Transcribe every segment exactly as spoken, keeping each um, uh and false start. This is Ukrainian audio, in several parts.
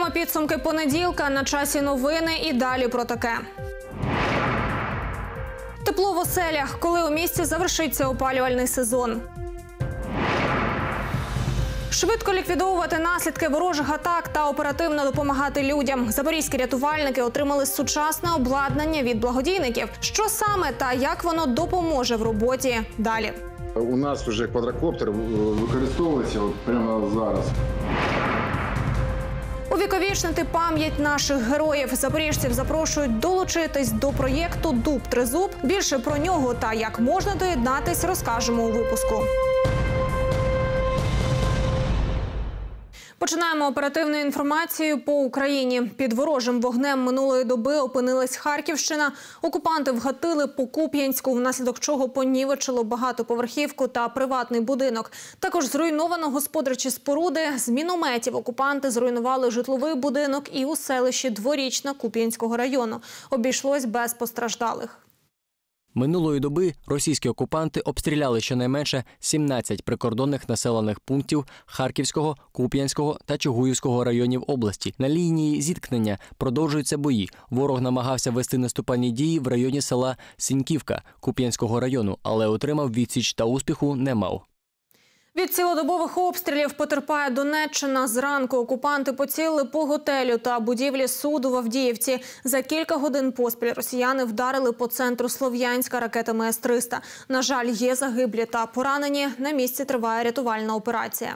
Підбиваємо підсумки понеділка. На часі новини і далі про таке. Тепло в оселях, коли у місті завершиться опалювальний сезон. Швидко ліквідовувати наслідки ворожих атак та оперативно допомагати людям. Запорізькі рятувальники отримали сучасне обладнання від благодійників. Що саме та як воно допоможе в роботі далі? У нас вже квадрокоптер використовується от прямо зараз. Увіковічнити пам'ять наших героїв. Запоріжців запрошують долучитись до проєкту «Дуб Тризуб». Більше про нього та як можна доєднатись розкажемо у випуску. Починаємо оперативну інформацію по Україні. Під ворожим вогнем минулої доби опинилась Харківщина. Окупанти вгатили по Куп'янську, внаслідок чого понівечило багатоповерхівку та приватний будинок. Також зруйновано господарчі споруди. З мінометів окупанти зруйнували житловий будинок і у селищі Дворічна Куп'янського району. Обійшлось без постраждалих. Минулої доби російські окупанти обстріляли щонайменше сімнадцять прикордонних населених пунктів Харківського, Куп'янського та Чугуївського районів області. На лінії зіткнення продовжуються бої. Ворог намагався вести наступальні дії в районі села Сіньківка Куп'янського району, але отримав відсіч та успіху не мав. Від цілодобових обстрілів потерпає Донеччина. Зранку окупанти поцілили по готелю та будівлі суду в Авдіївці. За кілька годин поспіль росіяни вдарили по центру Слов'янська ракетами С триста. На жаль, є загиблі та поранені. На місці триває рятувальна операція.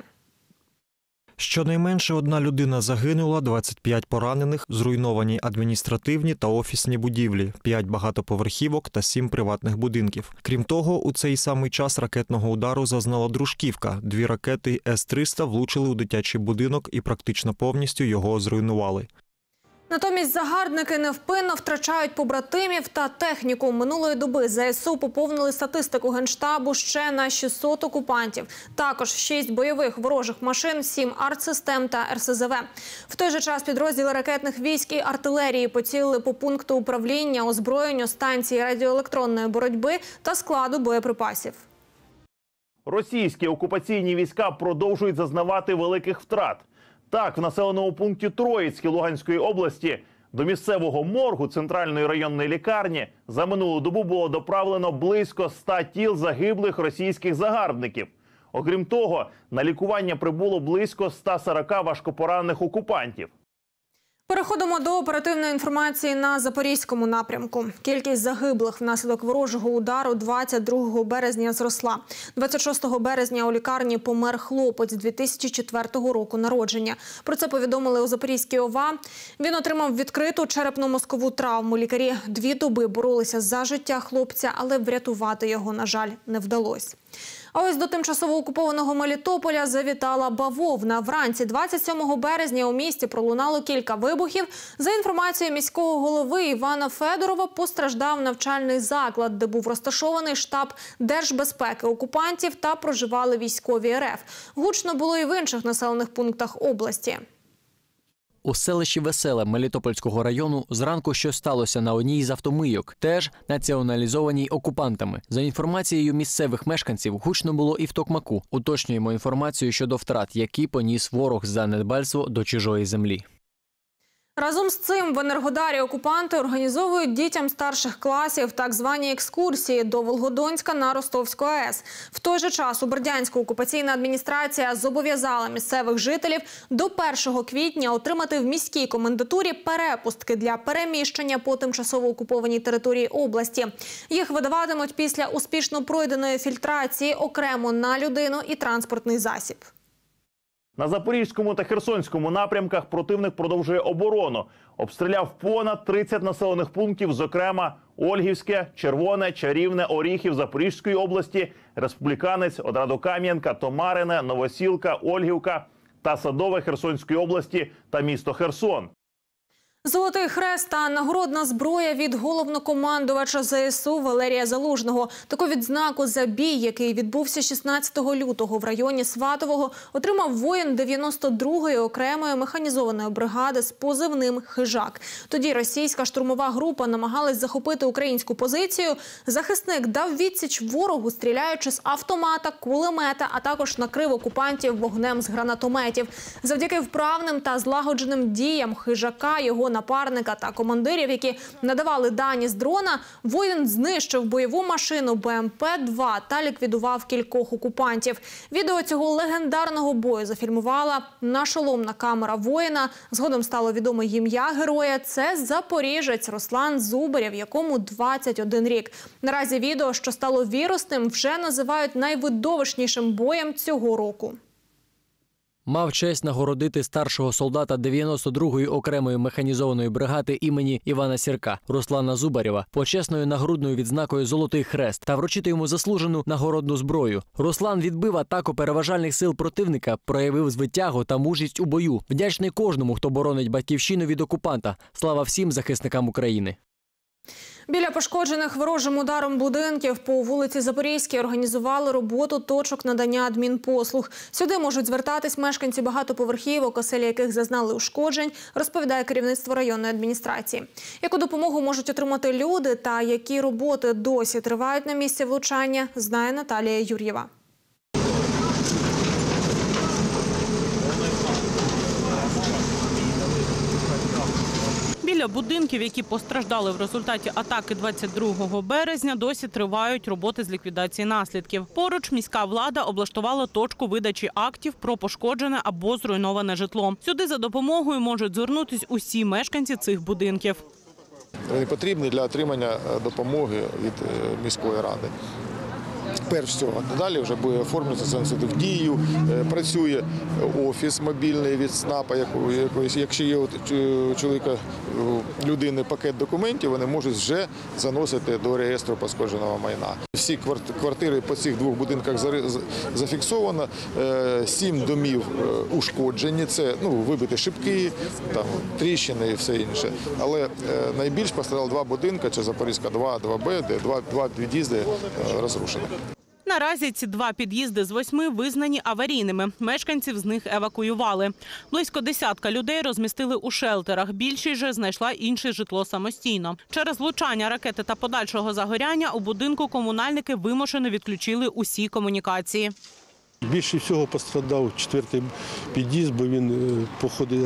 Щонайменше одна людина загинула, двадцять п'ять поранених, зруйновані адміністративні та офісні будівлі, п'ять багатоповерхівок та сім приватних будинків. Крім того, у цей самий час ракетного удару зазнала Дружківка. Дві ракети С триста влучили у дитячий будинок і практично повністю його зруйнували. Натомість загарбники невпинно втрачають побратимів та техніку. Минулої доби Зе Ес У поповнили статистику Генштабу ще на шістсот окупантів. Також шість бойових ворожих машин, сім артсистем та Ер Се Зе Ве. В той же час підрозділи ракетних військ і артилерії поцілили по пункту управління, озброєнню, станції радіоелектронної боротьби та складу боєприпасів. Російські окупаційні війська продовжують зазнавати великих втрат. Так, в населеному пункті Троїцьке Луганської області до місцевого моргу центральної районної лікарні за минулу добу було доправлено близько ста тіл загиблих російських загарбників. Окрім того, на лікування прибуло близько ста сорока важкопоранених окупантів. Переходимо до оперативної інформації на Запорізькому напрямку. Кількість загиблих внаслідок ворожого удару двадцять другого березня зросла. двадцять шостого березня у лікарні помер хлопець дві тисячі четвертого року народження. Про це повідомили у Запорізькій О В А. Він отримав відкриту черепно-мозкову травму. Лікарі дві доби боролися за життя хлопця, але врятувати його, на жаль, не вдалося. А ось до тимчасово окупованого Мелітополя завітала бавовна. Вранці двадцять сьомого березня у місті пролунало кілька вибухів. За інформацією міського голови Івана Федорова, постраждав навчальний заклад, де був розташований штаб держбезпеки окупантів та проживали військові Ер Еф. Гучно було і в інших населених пунктах області. У селищі Веселе Мелітопольського району зранку щось сталося на одній з автомийок, теж націоналізованій окупантами. За інформацією місцевих мешканців, гучно було і в Токмаку. Уточнюємо інформацію щодо втрат, які поніс ворог за недбальство до чужої землі. Разом з цим в Енергодарі окупанти організовують дітям старших класів так звані екскурсії до Волгодонська на Ростовську А Е С. В той же час у Бердянську окупаційна адміністрація зобов'язала місцевих жителів до першого квітня отримати в міській комендатурі перепустки для переміщення по тимчасово окупованій території області. Їх видаватимуть після успішно пройденої фільтрації окремо на людину і транспортний засіб. На Запорізькому та Херсонському напрямках противник продовжує оборону. Обстріляв понад тридцять населених пунктів, зокрема Ольгівське, Червоне, Чарівне, Оріхів Запорізької області, Республіканець, Одрадокам'янка, Томарине, Новосілка, Ольгівка та Садове Херсонської області та місто Херсон. Золотий хрест та нагородна зброя від головнокомандувача зе ес у Валерія Залужного. Таку відзнаку за бій, який відбувся шістнадцятого лютого в районі Сватового, отримав воїн дев'яносто другої окремої механізованої бригади з позивним «Хижак». Тоді російська штурмова група намагалась захопити українську позицію. Захисник дав відсіч ворогу, стріляючи з автомата, кулемета, а також накрив окупантів вогнем з гранатометів. Завдяки вправним та злагодженим діям «Хижака», його напарника та командирів, які надавали дані з дрона, воїн знищив бойову машину Бе Ем Пе два та ліквідував кількох окупантів. Відео цього легендарного бою зафільмувала нашоломна камера воїна. Згодом стало відомо ім'я героя. Це запоріжець Руслан Зубарєв, якому двадцять один рік. Наразі відео, що стало вірусним, вже називають найвидовищнішим боєм цього року. Мав честь нагородити старшого солдата дев'яносто другої окремої механізованої бригади імені Івана Сірка Руслана Зубарєва почесною нагрудною відзнакою «Золотий хрест» та вручити йому заслужену нагородну зброю. Руслан відбив атаку переважальних сил противника, проявив звитягу та мужність у бою. Вдячний кожному, хто боронить батьківщину від окупанта. Слава всім захисникам України. Біля пошкоджених ворожим ударом будинків по вулиці Запорізькій організували роботу точок надання адмінпослуг. Сюди можуть звертатись мешканці багатоповерхівок, оселі яких зазнали ушкоджень, розповідає керівництво районної адміністрації. Яку допомогу можуть отримати люди та які роботи досі тривають на місці влучання, знає Наталія Юр'єва. Біля будинків, які постраждали в результаті атаки двадцять другого березня, досі тривають роботи з ліквідації наслідків. Поруч міська влада облаштувала точку видачі актів про пошкоджене або зруйноване житло. Сюди за допомогою можуть звернутися усі мешканці цих будинків. Вони потрібні для отримання допомоги від міської ради. Перш всього, далі вже буде оформлюватися в дію, працює офіс мобільний від СНАПа, якщо є у чоловіка, людини пакет документів, вони можуть вже заносити до реєстру пошкодженого майна. Всі квартири по цих двох будинках зафіксовано, сім домів ушкоджені, це ну, вибиті шибки, там, тріщини і все інше. Але найбільш постраждали два будинки, це Запорізька два, два Б, де два, два під'їзди розрушені. Наразі ці два під'їзди з восьми визнані аварійними. Мешканців з них евакуювали. Близько десятка людей розмістили у шелтерах. Більшість же знайшла інше житло самостійно. Через влучання ракети та подальшого загоряння у будинку комунальники вимушено відключили усі комунікації. Більше всього постраждав четвертий під'їзд, бо він походить,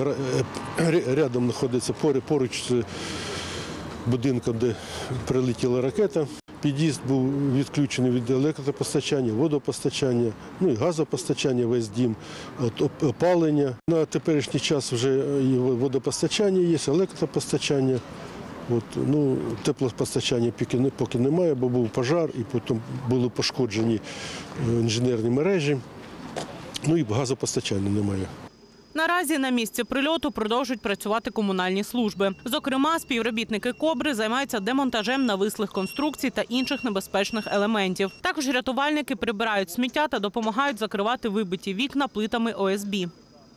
рядом знаходиться поруч з будинком, де прилетіла ракета. Під'їзд був відключений від електропостачання, водопостачання, ну і газопостачання, весь дім, опалення. На теперішній час вже і водопостачання є, електропостачання. От, ну, теплопостачання поки, поки немає, бо був пожар і потім були пошкоджені інженерні мережі, ну і газопостачання немає. Наразі на місці прильоту продовжують працювати комунальні служби. Зокрема, співробітники «Кобри» займаються демонтажем навислих конструкцій та інших небезпечних елементів. Також рятувальники прибирають сміття та допомагають закривати вибиті вікна плитами О Ес Бі.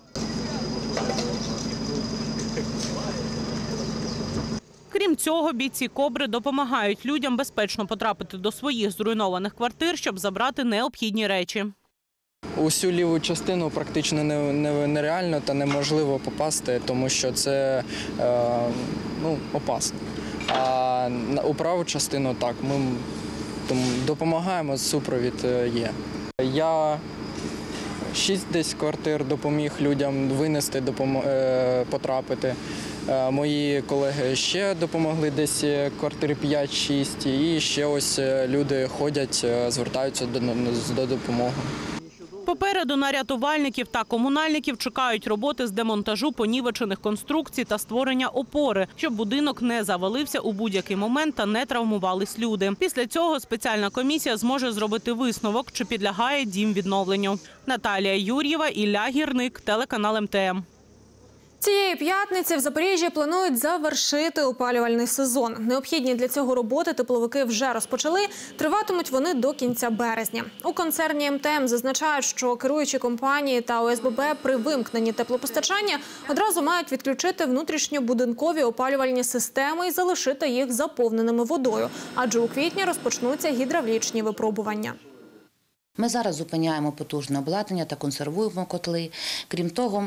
Крім цього, бійці «Кобри» допомагають людям безпечно потрапити до своїх зруйнованих квартир, щоб забрати необхідні речі. Усю ліву частину практично нереально та неможливо попасти, тому що це е, ну, опасно. А у праву частину так, ми допомагаємо, супровід є. Я шість десь квартир допоміг людям винести, допом... потрапити. Мої колеги ще допомогли десь квартири п'ять-шість, і ще ось люди ходять, звертаються до допомоги. Попереду на рятувальників та комунальників чекають роботи з демонтажу понівечених конструкцій та створення опори, щоб будинок не завалився у будь-який момент та не травмувались люди. Після цього спеціальна комісія зможе зробити висновок, чи підлягає дім відновленню. Наталія Юр'єва, Ілля Гірник, телеканал Ем Те Ем. Цієї п'ятниці в Запоріжжі планують завершити опалювальний сезон. Необхідні для цього роботи тепловики вже розпочали. Триватимуть вони до кінця березня. У концерні ем те ем зазначають, що керуючі компанії та о ес бе бе при вимкненні теплопостачання одразу мають відключити внутрішньобудинкові опалювальні системи і залишити їх заповненими водою. Адже у квітні розпочнуться гідравлічні випробування. Ми зараз зупиняємо потужне обладнання та консервуємо котли. Крім того,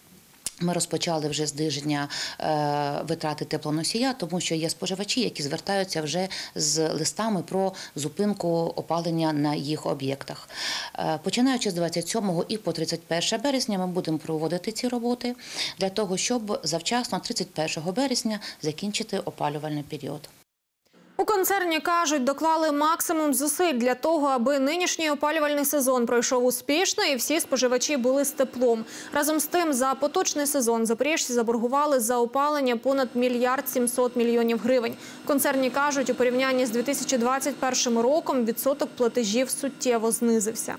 ми розпочали вже зниження е, витрати теплоносія, тому що є споживачі, які звертаються вже з листами про зупинку опалення на їх об'єктах. Е, починаючи з двадцять сьомого і по тридцять перше березня ми будемо проводити ці роботи для того, щоб завчасно тридцять першого березня закінчити опалювальний період. У концерні, кажуть, доклали максимум зусиль для того, аби нинішній опалювальний сезон пройшов успішно і всі споживачі були з теплом. Разом з тим, за поточний сезон запоріжці заборгували за опалення понад мільярд сімсот мільйонів гривень. В концерні кажуть, у порівнянні з дві тисячі двадцять першим роком відсоток платежів суттєво знизився.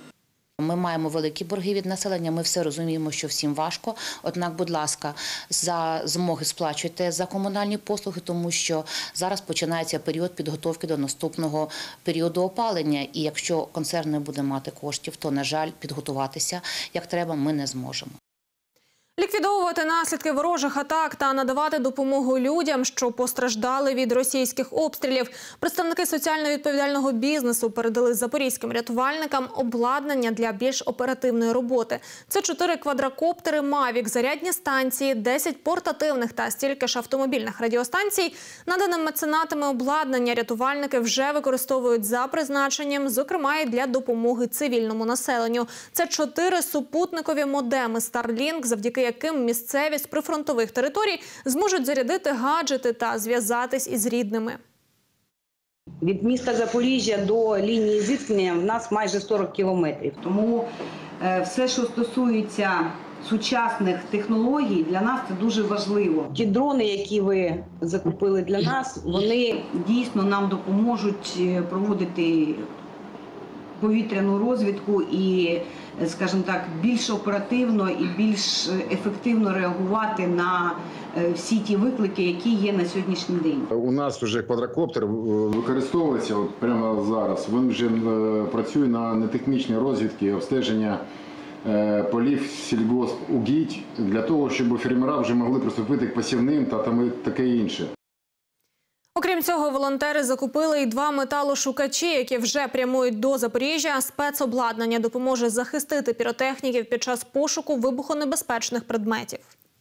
Ми маємо великі борги від населення, ми все розуміємо, що всім важко. Однак, будь ласка, за змоги сплачуйте за комунальні послуги, тому що зараз починається період підготовки до наступного періоду опалення. І якщо концерн не буде мати коштів, то, на жаль, підготуватися як треба ми не зможемо. Ліквідовувати наслідки ворожих атак та надавати допомогу людям, що постраждали від російських обстрілів. Представники соціально-відповідального бізнесу передали запорізьким рятувальникам обладнання для більш оперативної роботи. Це чотири квадрокоптери «Мавік», зарядні станції, десять портативних та стільки ж автомобільних радіостанцій. Наданим меценатами обладнання рятувальники вже використовують за призначенням, зокрема і для допомоги цивільному населенню. Це чотири супутникові модеми Starlink, завдяки яким місцеві з прифронтових територій зможуть зарядити гаджети та зв'язатись із рідними. Від міста Запоріжжя до лінії зіткнення в нас майже сорок кілометрів. Тому все, що стосується сучасних технологій, для нас це дуже важливо. Ті дрони, які ви закупили для нас, вони дійсно нам допоможуть проводити повітряну розвідку і, скажімо так, більш оперативно і більш ефективно реагувати на всі ті виклики, які є на сьогоднішній день. У нас вже квадрокоптер використовується от прямо зараз. Він вже працює на нетехнічній розвідці, обстеження полів сільгоспугідь для того, щоб фермери вже могли приступити к посівним та там таке інше. Окрім цього, волонтери закупили і два металошукачі, які вже прямують до Запоріжжя. Спецобладнання допоможе захистити піротехніків під час пошуку вибухонебезпечних предметів.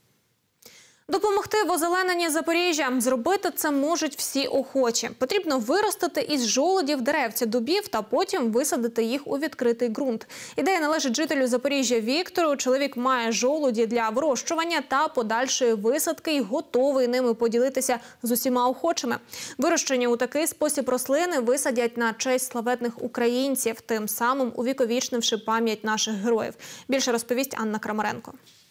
Допомогти в озелененні Запоріжжя. Зробити це можуть всі охочі. Потрібно виростити із жолудів деревця дубів та потім висадити їх у відкритий ґрунт. Ідея належить жителю Запоріжжя Віктору. Чоловік має жолуді для вирощування та подальшої висадки і готовий ними поділитися з усіма охочими. Вирощені у такий спосіб рослини висадять на честь славетних українців, тим самим увіковічнивши пам'ять наших героїв. Більше розповість Анна Крамаренко.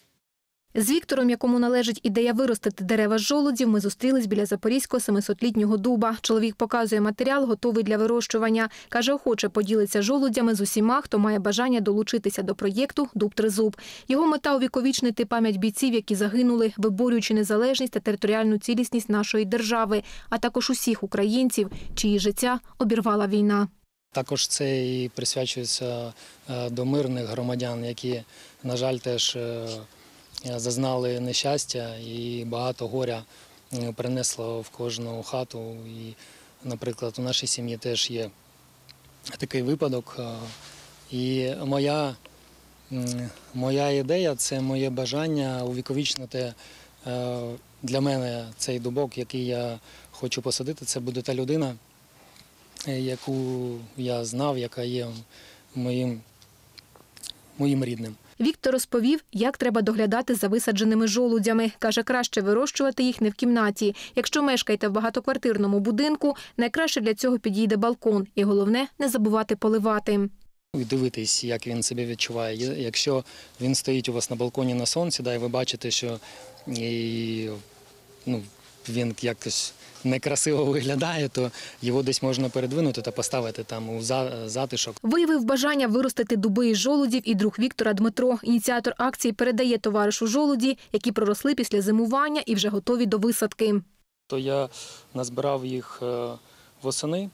З Віктором, якому належить ідея виростити дерева з жолудів, ми зустрілись біля запорізького семисотлітнього дуба. Чоловік показує матеріал, готовий для вирощування. Каже, охоче поділиться жолудями з усіма, хто має бажання долучитися до проєкту «Дуб Тризуб». Його мета – увіковічнити пам'ять бійців, які загинули, виборюючи незалежність та територіальну цілісність нашої держави, а також усіх українців, чиї життя обірвала війна. Також це і присвячується до мирних громадян, які, на жаль, теж зазнали нещастя і багато горя принесло в кожну хату. І, наприклад, у нашій сім'ї теж є такий випадок. І моя, моя ідея – це моє бажання увіковічнити для мене цей дубок, який я хочу посадити. Це буде та людина, яку я знав, яка є моїм, моїм рідним. Віктор розповів, як треба доглядати за висадженими жолудями. Каже, краще вирощувати їх не в кімнаті. Якщо мешкаєте в багатоквартирному будинку, найкраще для цього підійде балкон. І головне – не забувати поливати. І дивитись, як він себе відчуває. Якщо він стоїть у вас на балконі на сонці, да, і ви бачите, що і, ну, він якось некрасиво виглядає, то його десь можна передвинути та поставити там у затишок. Виявив бажання виростити дуби із жолудів і друг Віктора Дмитро. Ініціатор акції передає товаришу жолуді, які проросли після зимування і вже готові до висадки. То я назбирав їх восени,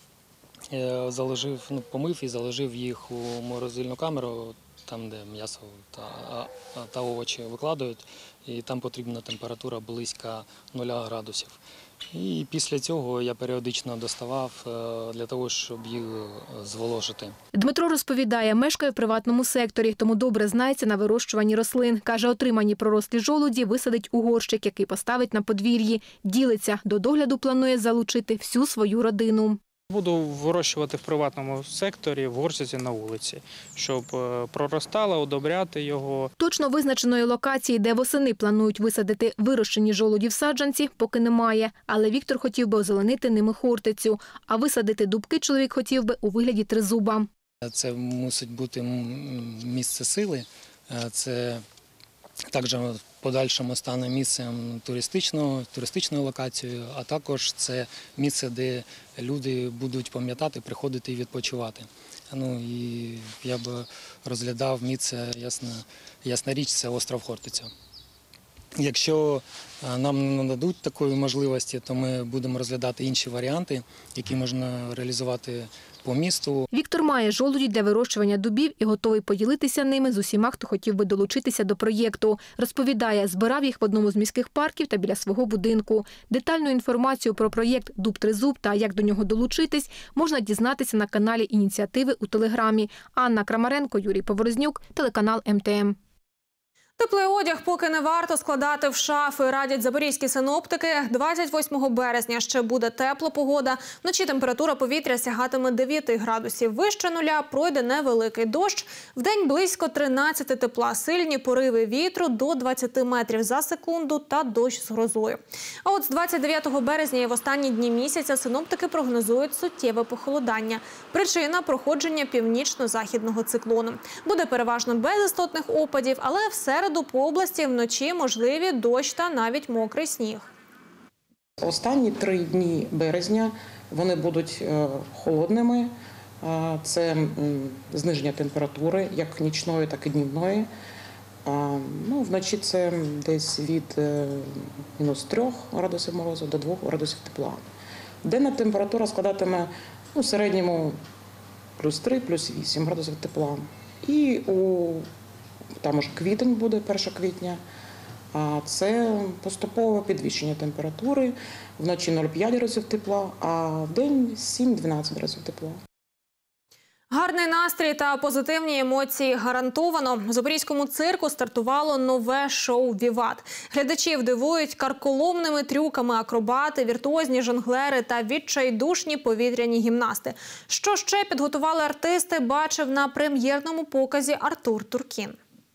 заложив, ну, помив і заложив їх у морозильну камеру, там, де м'ясо та, та овочі викладають, і там потрібна температура близько нуля градусів. І після цього я періодично доставав для того, щоб їх зволожити. Дмитро розповідає, мешкає в приватному секторі, тому добре знається на вирощуванні рослин. Каже, отримані пророслі жолуді висадить у горщик, який поставить на подвір'ї. Ділиться, до догляду планує залучити всю свою родину. Буду вирощувати в приватному секторі, в горщиці на вулиці, щоб проростало, удобряти його. Точно визначеної локації, де восени планують висадити вирощені жолуді в саджанці, поки немає. Але Віктор хотів би озеленити ними хортицю. А висадити дубки чоловік хотів би у вигляді тризуба. Це мусить бути місце сили. Це також в подальшому стане місцем туристичного, туристичною локацією, а також це місце, де люди будуть пам'ятати, приходити і відпочивати. Ну, і я б розглядав місце, ясна, ясна річ, це остров Хортиця. Якщо нам не нададуть такої можливості, то ми будемо розглядати інші варіанти, які можна реалізувати по місту. Віктор має жолуді для вирощування дубів і готовий поділитися ними з усіма, хто хотів би долучитися до проєкту. Розповідає, збирав їх в одному з міських парків та біля свого будинку. Детальну інформацію про проєкт «Дуб Тризуб» та як до нього долучитись можна дізнатися на каналі ініціативи у Телеграмі. Анна Крамаренко, Юрій Поворознюк, телеканал Ем Те Ем. Теплий одяг поки не варто складати в шафи, радять запорізькі синоптики. двадцять восьмого березня ще буде тепла погода. Вночі температура повітря сягатиме дев'ять градусів. Вище нуля пройде невеликий дощ. Вдень близько тринадцяти тепла, сильні пориви вітру до двадцяти метрів за секунду та дощ з грозою. А от з двадцять дев'ятого березня і в останні дні місяця синоптики прогнозують суттєве похолодання. Причина – проходження північно-західного циклону. Буде переважно без істотних опадів, але все по області вночі можливі дощ та навіть мокрий сніг. Останні три дні березня вони будуть холодними. Це зниження температури, як нічної, так і днівної. Ну, вночі це десь від мінус трьох градусів морозу до двох градусів тепла. Денна температура складатиме у середньому плюс три, плюс вісім градусів тепла. І у Там уже квітень буде, першого квітня, а це поступове підвищення температури, вночі нуль цілих п'ять градусів тепла, а в день сім-дванадцять градусів тепла. Гарний настрій та позитивні емоції гарантовано. В Запорізькому цирку стартувало нове шоу «Віват». Глядачів дивують карколомними трюками акробати, віртуозні жонглери та відчайдушні повітряні гімнасти. Що ще підготували артисти, бачив на прем'єрному показі Артур Туркін.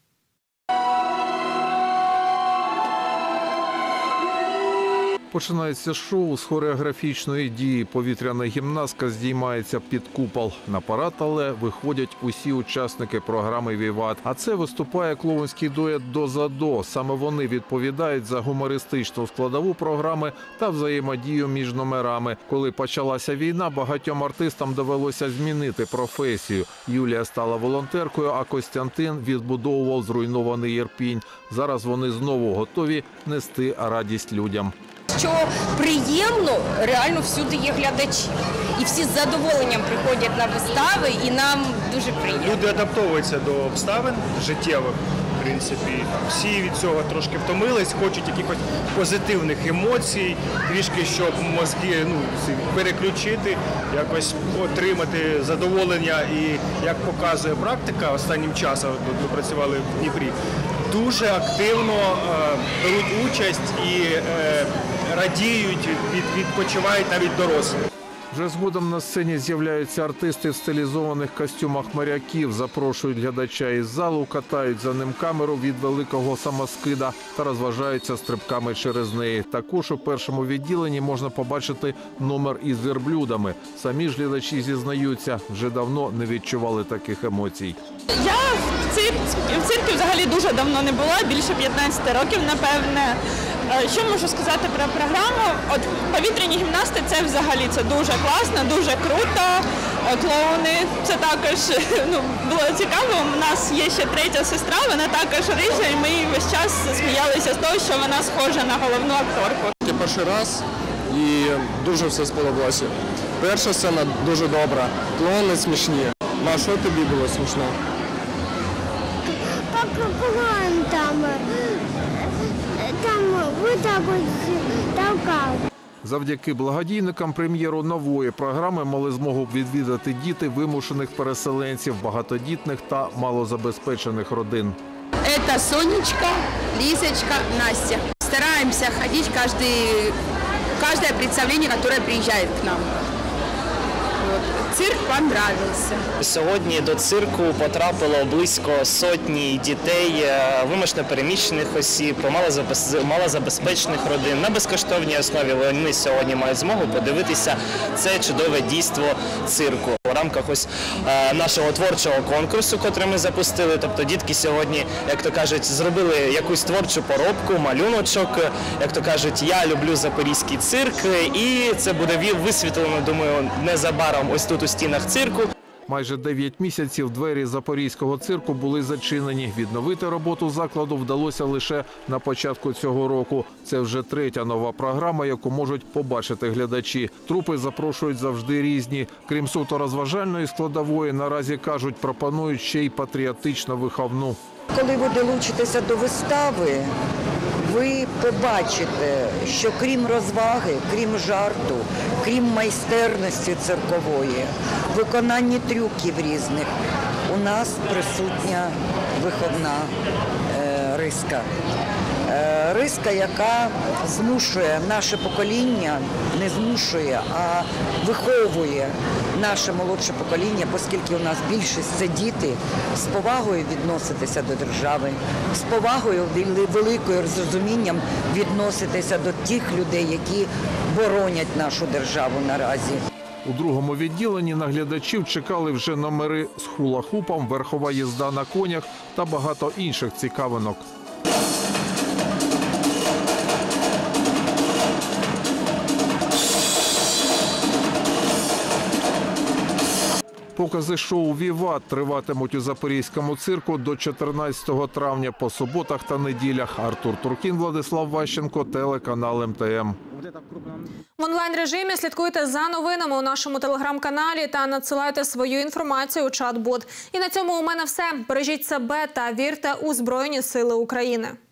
Починається шоу з хореографічної дії. Повітряна гімнастка здіймається під купол. На парад але виходять усі учасники програми «Віват». А це виступає клоунський дует «До-за-до». Саме вони відповідають за гумористичну складову програми та взаємодію між номерами. Коли почалася війна, багатьом артистам довелося змінити професію. Юлія стала волонтеркою, а Костянтин відбудовував зруйнований Ірпінь. Зараз вони знову готові нести радість людям. Що приємно, реально всюди є глядачі. І всі з задоволенням приходять на вистави, і нам дуже приємно. Люди адаптовуються до обставин життєвих, в принципі. Всі від цього трошки втомились, хочуть якихось позитивних емоцій, трішки, щоб мозки ну, переключити, якось отримати задоволення. І, як показує практика, останнім часом ми працювали в Дніпрі, дуже активно е, беруть участь і е, радіють, від, відпочивають навіть дорослі. Вже згодом на сцені з'являються артисти в стилізованих костюмах моряків, запрошують глядача із залу, катають за ним камеру від великого самоскида та розважаються стрибками через неї. Також у першому відділенні можна побачити номер із верблюдами. Самі ж глядачі зізнаються, вже давно не відчували таких емоцій. Я в цирку, в цирку взагалі дуже давно не була, більше п'ятнадцяти років, напевне. Що можу сказати про програму? От повітряні гімнасти – це взагалі це дуже класно, дуже круто. Клоуни – це також ну, було цікаво. У нас є ще третя сестра, вона також рижа, і ми весь час сміялися з того, що вона схожа на головну акторку. Це перший раз і дуже все сподобалося. Перша сцена дуже добра, клоуни смішні. А що тобі було смішно? Как клоун там, там вот так вот толкал. Завдяки благодійникам прем'єру нової програми мали змогу відвідати діти вимушених переселенців, багатодітних та малозабезпечених родин. Это Сонечка, Лисочка, Настя. Стараемся ходить каждый, каждое представление, которое приезжает к нам. Вот. Цирк понравился. Сьогодні до цирку потрапило близько сотні дітей, вимушено переміщених осіб, малозабезпечених родин. На безкоштовній основі вони сьогодні мають змогу подивитися це чудове дійство цирку. У рамках ось нашого творчого конкурсу, який ми запустили, тобто дітки сьогодні, як то кажуть, зробили якусь творчу поробку, малюночок, як то кажуть, я люблю запорізький цирк, і це буде висвітлено, думаю, незабаром ось тут у стінах цирку. Майже дев'ять місяців двері Запорізького цирку були зачинені. Відновити роботу закладу вдалося лише на початку цього року. Це вже третя нова програма, яку можуть побачити глядачі. Трупи запрошують завжди різні. Крім суто розважальної складової, наразі, кажуть, пропонують ще й патріотично-виховну. Коли ви долучитеся до вистави, ви побачите, що крім розваги, крім жарту, крім майстерності циркової, виконання трюків різних, у нас присутня виховна е, риска. Е, риска, яка змушує наше покоління, не змушує, а виховує наше молодше покоління, оскільки у нас більшість – це діти, з повагою відноситися до держави, з повагою, великою розумінням відноситися до тих людей, які боронять нашу державу наразі. У другому відділенні на глядачів чекали вже номери з хула-хупом, верхова їзда на конях та багато інших цікавинок. Покази шоу «Віват» триватимуть у Запорізькому цирку до чотирнадцятого травня по суботах та неділях. Артур Туркін, Владислав Ващенко, телеканал Ем Те Ем. В онлайн-режимі слідкуйте за новинами у нашому телеграм-каналі та надсилайте свою інформацію у чат-бот. І на цьому у мене все. Бережіть себе та вірте у Збройні Сили України.